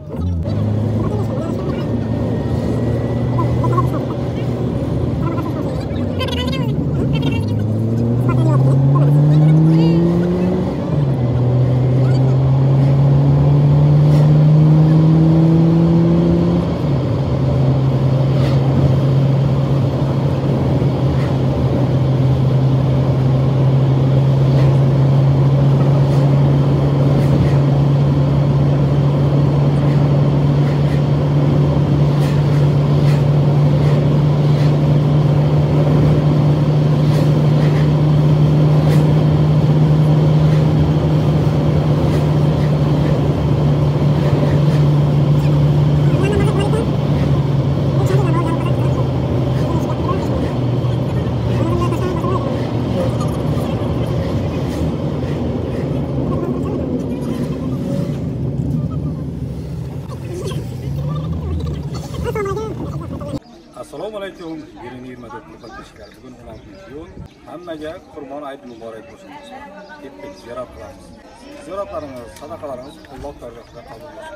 Assalomu alaykum. 2024 yil kechikari bugun 16-iyun. Hammaga Qurbon hayiti muborak bo'lsin. Ketdik ziyorat qilamiz. Ziyoratlarimiz, sadaqalarimiz Alloh tomonidan qabul bo'lsin.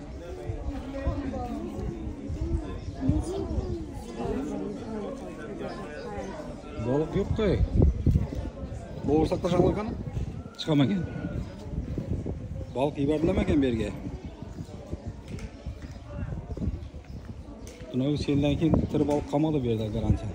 Baliq yo'q-ku. Bo'g'irsoqda shaqalgan chiqamagan. Baliq yuborilmagan bu yerga. Buni sendan keyin tirib olib qolmadi bu yerda garantiya.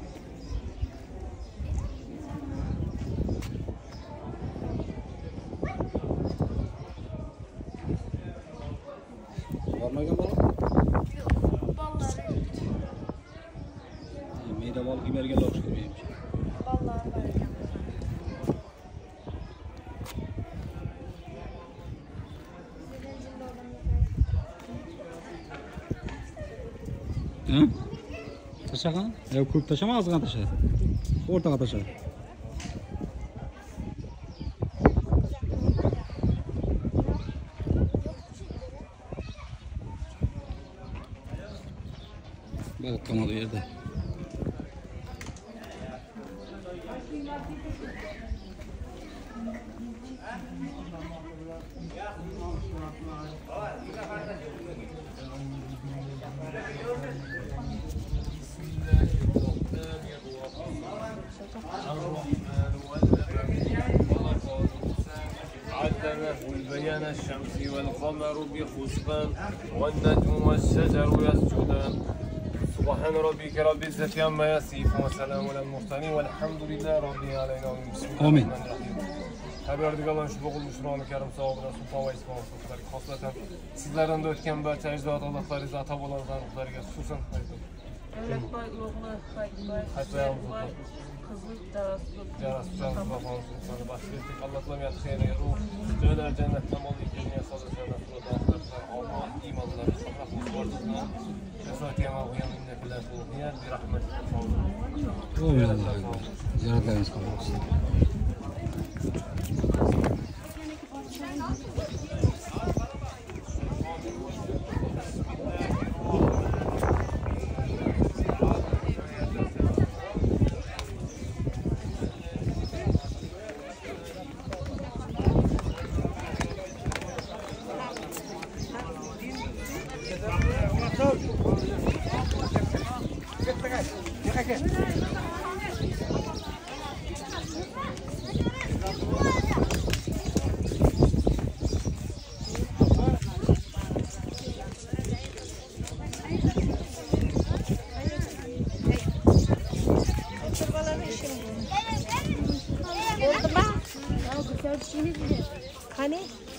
Bormagan baliq? Yo'q, bolalar. Meyda baliq yuborganlar o'xshaydi. Bolalar bor ekan. Ha? Tashagan? Yo'q, ko'p tashama, ozgina tasha. O'rtaga tasha. Baliq qolmadi bu yerda. والبيان الشمس والقمر بحسبان والنجم والشجر يسجدان سبحان ربك رب العزة عما يصفون وسلام على المرسلين والحمد لله رب العالمين. بسم الله الرحمن الرحيم. Xabardigalar shu bo'g'ilmish Qur'oni Karim savobidan Sulton va Ismoil sultonlariga xoslatan sizlardan da o'tgan barcha ajdod Allohlaringiz ata bolalarga xususan Davlatboy o'g'li Hayitboy qizi Jarasjon Bafonov baxtlilik Alloh taolani xayriga ruh joylar jannatda mo'min dunyo sozlashlardan xudodan omon iymonlar saqlab qo'ysin. Jazoka va o'yinni bilan bo'lgan bi rahmat. Ziyoratlarimiz qabul bo'lsin. Hani?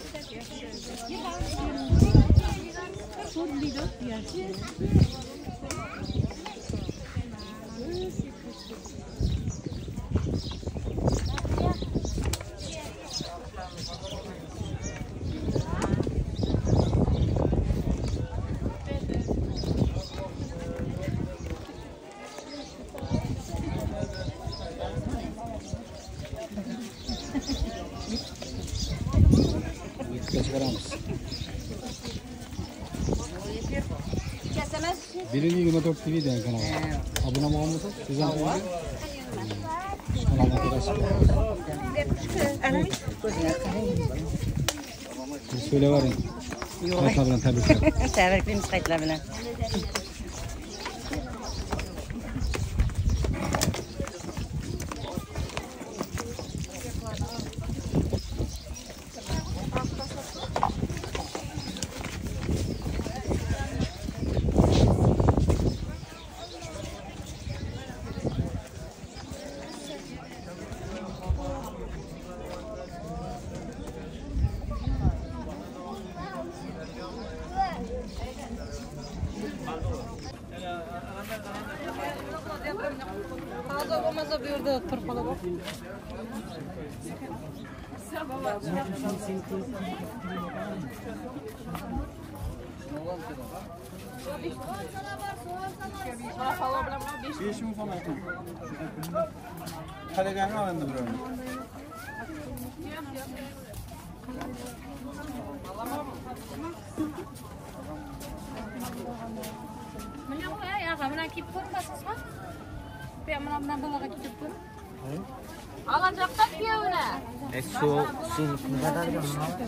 Birinci 24 TV den kanala. Abone olmamızı sizden sonra kanalına kadar söyle var ya. Yo'q. Qaytlar bilan tabriklar. Tabriklaymiz qaytlar bilan. Hozir bo'lmasa bu yerda turib qoladi. Mana bu ya, mana kip ko'rmasizmi? Bu mana bolaga ketib tur. Alacaqda kuyovni. Shu sen nimadan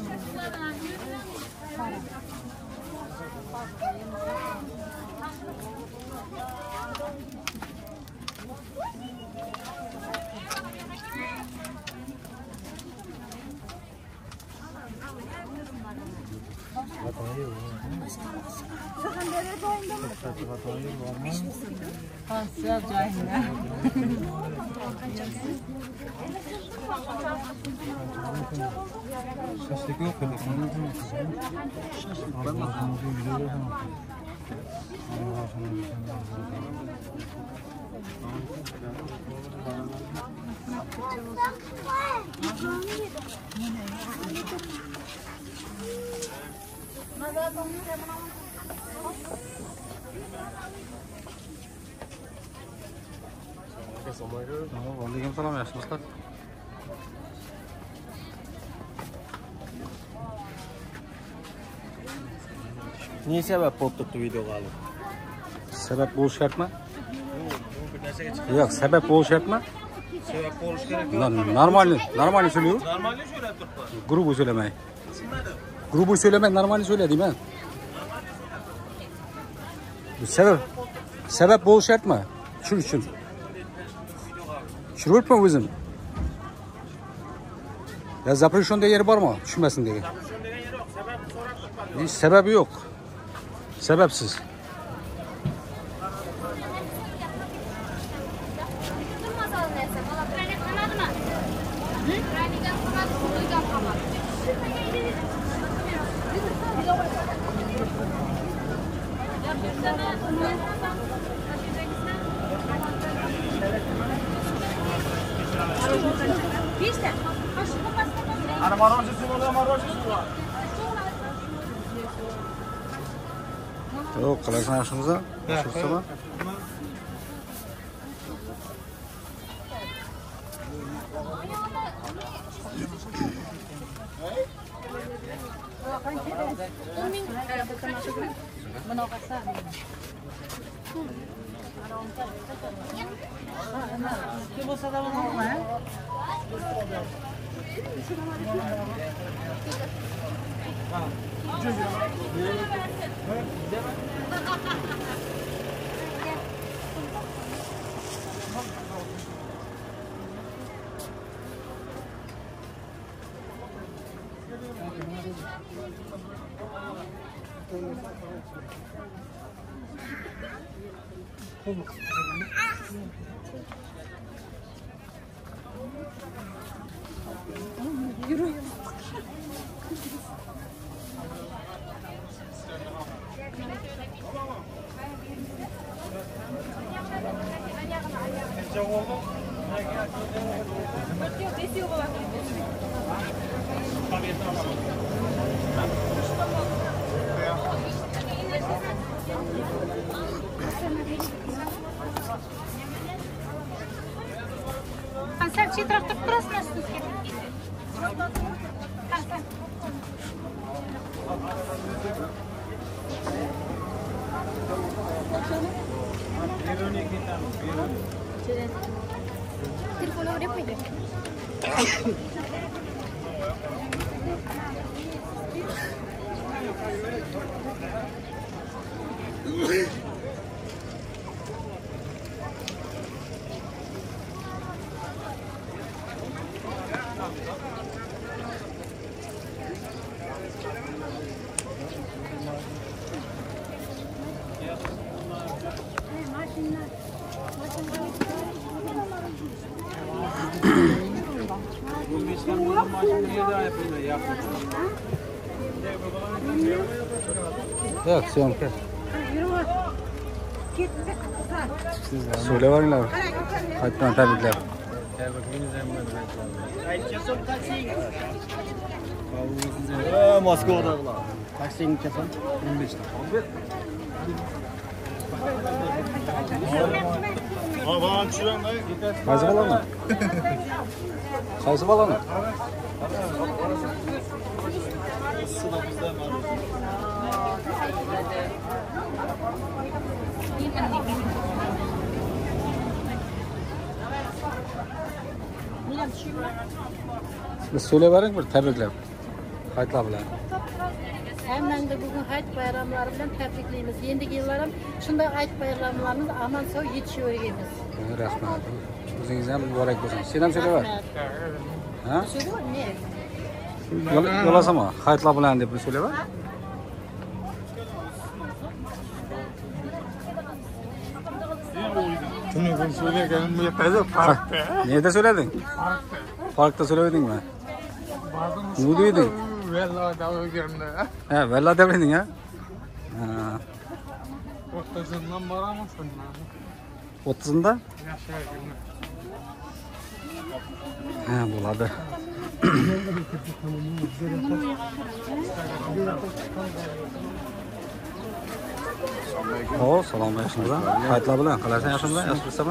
Hozir joyingda. Şaşlık yok dedi. Aleykümselam, yaxshimisizlar? ne sabab bo'lib turibdi videoga olib? Sabab bo'lish kerakmi? Yo'q, sabab bo'lish kerakmi? Sabab bo'lish kerak. Нормально söylüyor. Normalni so'rab turibman. Grubu söylemey. Grubu söylemey, normalni söyledim ben. Sebep bo'lish kerakmi? Shuning uchun. Tushunibman o'zim. Ya запрещен degan yeri bormi? Tushunmasin degan. Zaprushon degan yeri yo'q. Sabab so'rab turibman. Hiç sebebi yok. Sebepsiz. Ana marojisi bo'la, marojisi bor. Yok, kalasın yaşımıza. Yaşırsa mı? Sen çiğ traktör burası nasıl? Telefonu oraya koydum. Yok, syomka. Söyleveringlar. Qaytadan tabriklar. Moskvadagilar. Taksini kesan 15 ta. Bana tushiranglar. Qaysi balani? Qaysi balani? Siz söyleyevering bir tabriklab. Qaytlar bilan. Hammangni bugun hayit bayramlari bilan tabriklaymiz. Endigi yillar ham shunday hayit bayramlarimiz aman sog' yetishaveramiz. Rahmat. O'zingiz ham muborak bo'lsin. Sen ham söylever. Ha? Yo'lasama, hayitlar bilan deb söylever. Shuni ben söyleganim yetadi parkda. Nerede söyledin? Parkta söylemedingmi? Ne dedin? Valla o'rganda. Ha, valla demedin ha? Ha. O'rtasidan boramiz shundan. 30'unda? Yashayapman. Ha, bo'ladi. Xo'p, salom yaxshimisan? Hayitlar bilan qalaysan, yaxshimisan? Yaxshimisizmi?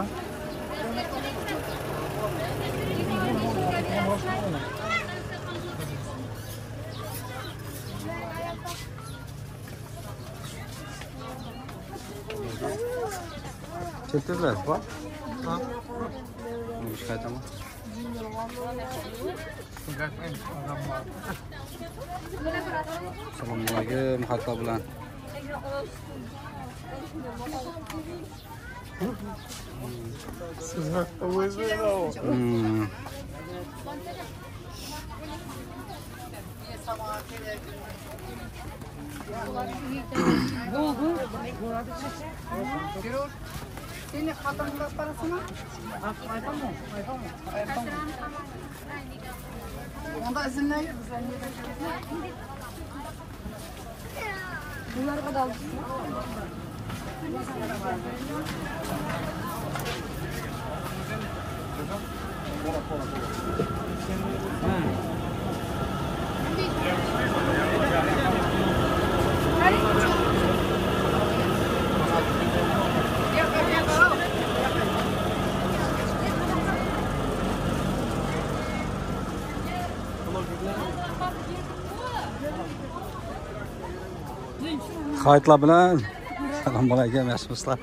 Ketdilar, bor? Ha. Nima ish qaytaman? Assalomu alaykum, hayitlar bilan. Siz vaqtda o'zingizmi? Seni xatamlab qarasana. Onda izinlayır bizden bunlar kadar. Hayitlar bilan. Assalomu alaykum, yaxshimisizlar?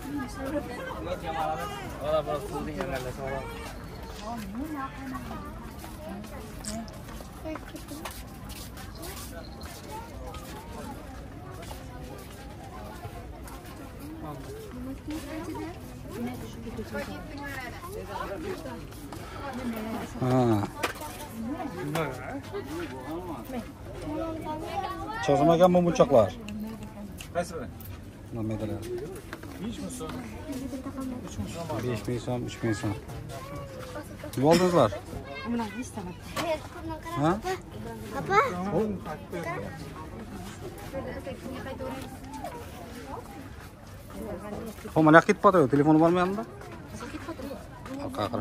Ha. Çözümegan bu bıçaklar. Qaysi biri? Nima deydilar? 5 ming so'm, 3 ming so'm. Nima oldingizlar? Ha? Papa? Xo'p, mana ketib qoldi, telefoni bormi yanında? Qaqir.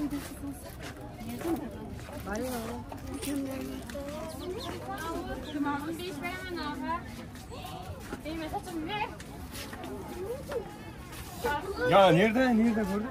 Ya nerede? Nerede burada?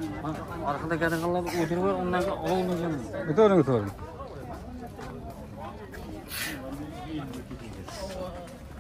Arkada kadınlar oturuyor, onlar da olmayacak. Götürün.